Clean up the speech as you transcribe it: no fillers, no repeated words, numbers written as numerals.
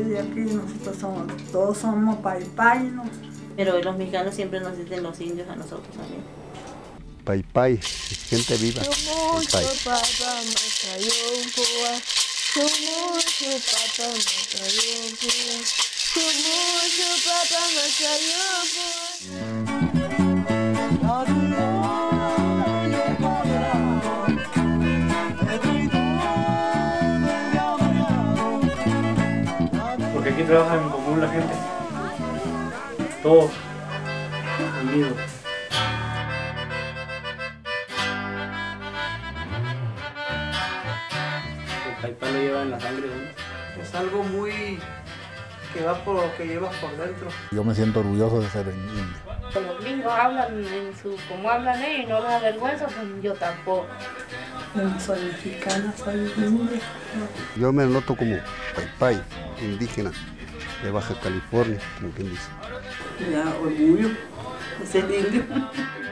de aquí, todos somos paypay, ¿no? Pero los mexicanos siempre nos dicen los indios a nosotros también. Paypay, gente viva. Paypay. Porque aquí trabajan en común la gente, todos unidos. El paypay lo lleva en la sangre, ¿no? Es algo muy que va por lo que llevas por dentro. Yo me siento orgulloso de ser indio. Los gringos hablan como hablan ellos y no les da vergüenza, pues yo tampoco. Yo no soy mexicana, soy india. Yo me noto como paypay, indígena de Baja California, como quien dice. Me da orgullo de ser indio.